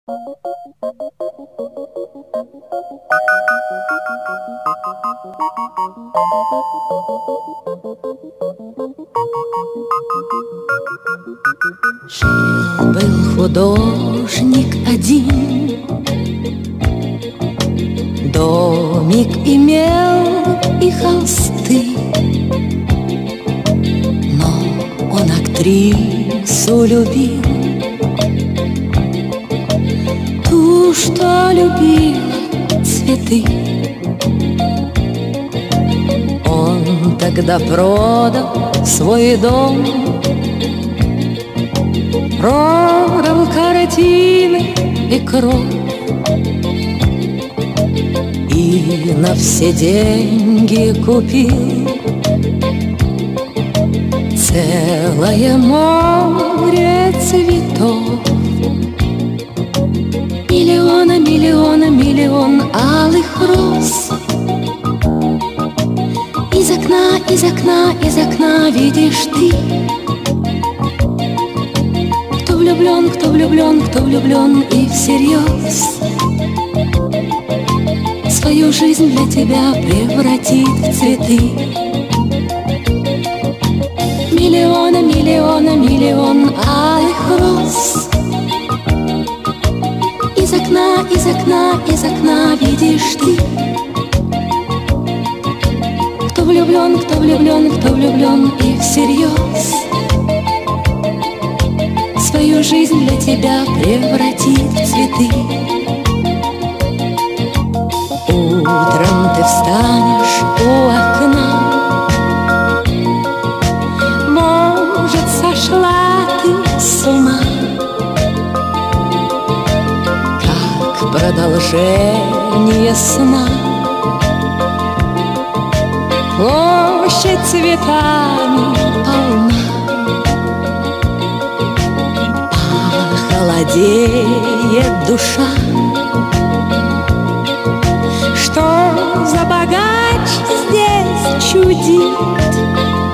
Жил-был художник один, домик имел и холсты, но он актрису любил, ту, что любила цветы. Он тогда продал свой дом, продал картины и кровь, и на все деньги купил целое море цветов. Миллиона, миллиона, миллион алых роз. Из окна, из окна, из окна видишь ты. Кто влюблен, кто влюблен, кто влюблен и всерьез свою жизнь для тебя превратит в цветы. Миллиона, миллиона, миллион алых роз. Из окна, из окна, из окна видишь ты. Кто влюблен, кто влюблен, кто влюблен и всерьез свою жизнь для тебя превратит в цветы. Утром ты встанешь у окна, может, сошла ты с ума, как продолжение сна. Площадь цветами полна, холодеет душа. Что за богач здесь чудит?